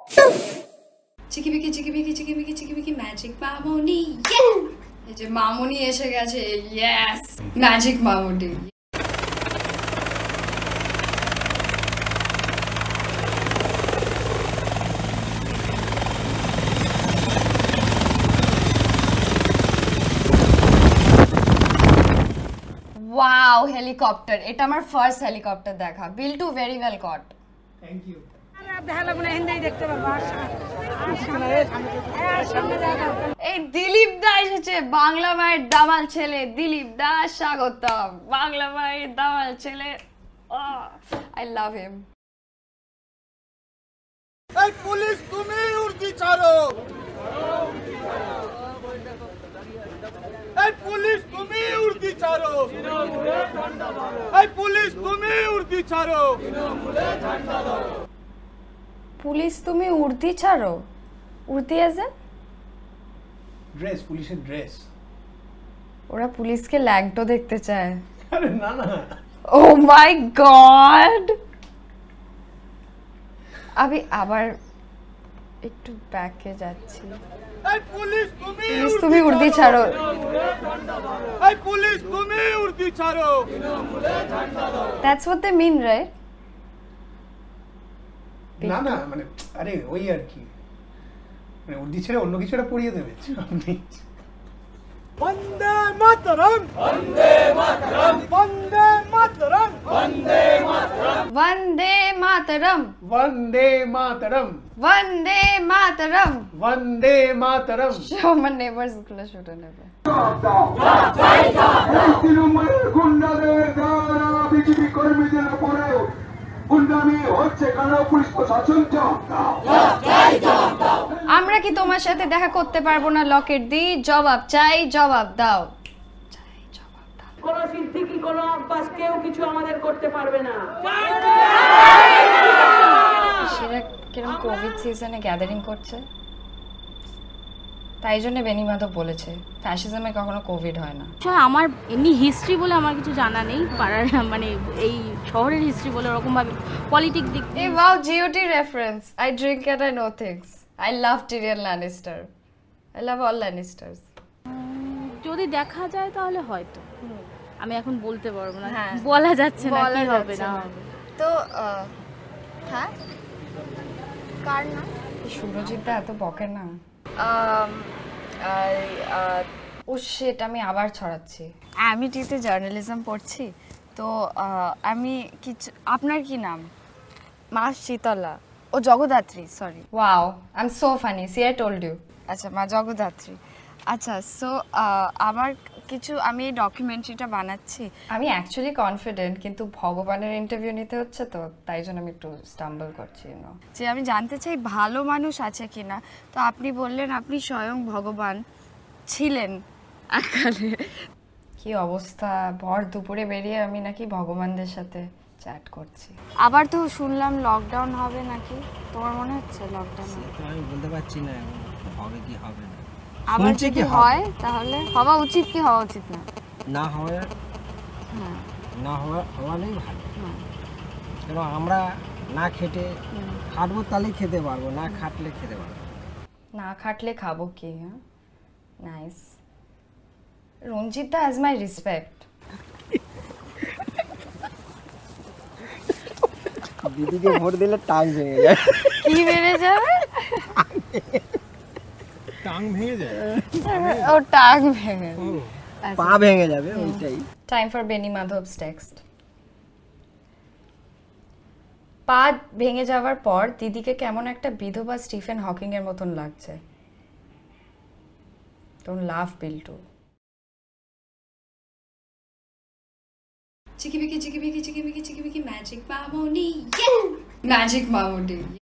চিকিবিকি চিকিবিকি চিকিবিকি চিকিবিকি ম্যাজিক মামনি এই যে মামনি এসে গেছে yes magic Mamoni Wow, helicopter. এটা আমার ফার্স্ট হেলিকপ্টার দেখা। Bill very well caught. Thank you. এই দিলীপ দা এসেছে বাংলা মায়ের দামাল ছেলে দিলীপ দা স্বাগতম বাংলা মায়ের দামাল ছেলে I love him. এই পুলিশ তুমি উর্দি ছাড়ো এই পুলিশ তুমি উর্দি ছাড়ো এই পুলিশ তুমি উর্দি ছাড়ো পুলিশ তুমি উর্দি ছাড়ো উর্দি এজেন ড্রেস পুলিশের ড্রেস ওরা পুলিশকে ল্যাংটো দেখতে চায় আরে না না ও মাই গড আমি আবার একটু ব্যাকে যাচ্ছি এই পুলিশ তুমি উর্দি ছাড়ো এই পুলিশ তুমি উর্দি ছাড়ো That's what they mean, right? না না মানে আরে ওই আর কি মানে উর্দি ছেড়ে অন্য কিছু একটা পড়িয়ে দেবে আপনি বন্দে মাতরম বন্দে মাতরম বন্দে মাতরম বন্দে মাতরম Vande Mataram বন্দে মাতরম Vande Mataram বন্দে মাতরম আমার নেবার্স গুলো শুনে নেবে তৃণমূলের গুন্ডাদের দ্বারা বিজেপি কর্মীদের উপরেও গুন্ডামি হচ্ছে কেন পুলিশ প্রশাসন জবাব দাও আমরা কি তোমার সাথে দেখা করতে পারবো না লকেট দি জবাব চাই জবাব দাও কোন সিদ্দিকি কোন আব্বাস কেউ কিছু আমাদের করতে পারবে না সেটা কিরকম কোভিড সিজনে গ্যাদারিং করছে তাই জন্য বেনি মাধব বলেছে ফ্যাসিজমে কখনো কোভিড হয় না আমার এমনি হিস্ট্রি বলে আমার কিছু জানা নেই পাড়ার মানে এই শহরের হিস্ট্রি বলে ওরকম ভাবে পলিটিক্স দিক এই wow GOT reference I drink and I know things I love Tyrion Lannister I love all Lannisters যদি দেখা যায় তাহলে হয়তো আমি এখন বলতে পারবো না হ্যাঁ। বলা যাচ্ছে না বলা কি হবে যাচ্ছে না না। হবে। তো হ্যাঁ কার না সুরজিৎ দা এত বকে না ও শিট আমি আবার ছড়াচ্ছি আমি টিতে জার্নালিজম পড়ছি তো আমি কিছু আপনার কি নাম মা শীতলা ও Jagaddhatri sorry wow I am so funny see I told you আচ্ছা মা জগদ্ধাত্রী আচ্ছা সো আমার কিছু আমি এই ডকুমেন্টারিটা বানাচ্ছি আমি অ্যাকচুয়ালি কনফিডেন্ট কিন্তু ভগবানের ইন্টারভিউ নিতে হচ্ছে তো তাই জন্য আমি একটু স্টাম্বল করছি যে আমি জানতে চাই ভালো মানুষ আছে কিনা তো আপনি বললেন আপনি স্বয়ং ভগবান ছিলেন এককালে কি অবস্থা ভর দুপুরে বেরিয়ে আমি নাকি ভগবানদের সাথে চ্যাট করছি আবার তো শুনলাম লকডাউন হবে নাকি তোমার মনে হচ্ছে লকডাউন আমি বলতে পারছি না হবে কি হবে না আবার যদি হয় তাহলে হওয়া উচিত কি হওয়া উচিত না না হয় হ্যাঁ না হওয়ালেই ভালো কেন আমরা না খেটে খাটবো তাহলে খেতে পারবো না খাটলে খেতে পারবো না খাটলে খাবো কি হ্যাঁ nice Ranjit da has my respect দিদিকে ভোট দিলে টাং ভেঙে যায় কি বেড়ে যাবে টাং ভেঙে যায় ও টাং ভেঙে পা ভেঙে যাবে ওইটাই time for Beni Madhab's text পা ভেঙে যাওয়ার পর দিদিকে কেমন একটা বিধবা স্টিফেন হকিং এর মতন লাগছে ডোন্ট লাভ বিল্টু চিকিবিকি চিকিবিকি চিকিবিকি চিকিবিকি ম্যাজিক মামনি ম্যাজিক মামনি